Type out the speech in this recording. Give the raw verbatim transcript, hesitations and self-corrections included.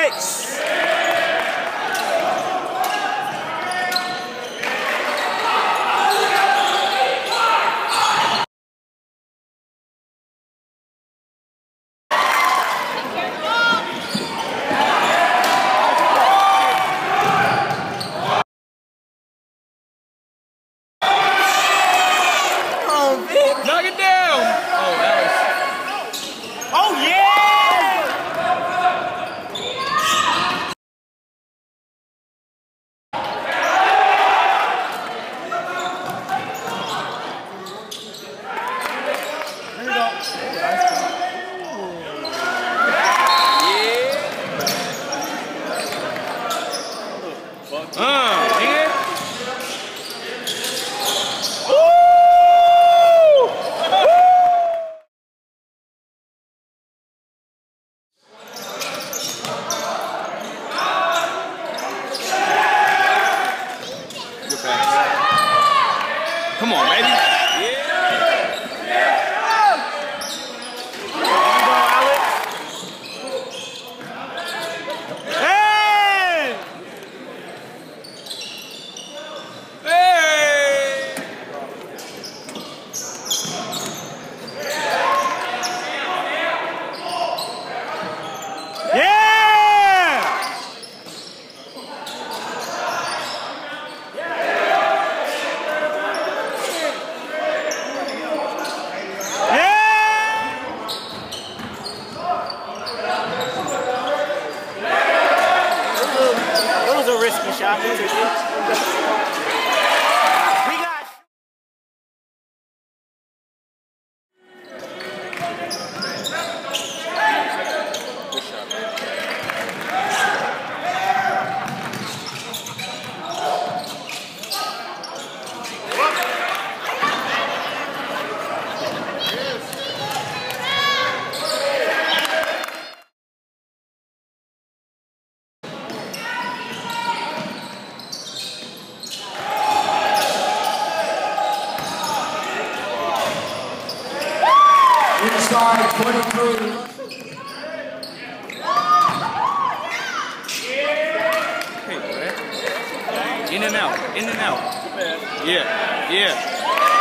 Alex! Knock it down! Oh, Alex. Oh, yeah! There you go. Yeah. Uh, man. Come on, baby. Yeah. Go, Alex. Hey! Hey! Yeah! That was a risky shot. We got. Inside twenty-three. Hey, Brad. In and out. In and out. Yeah. Yeah.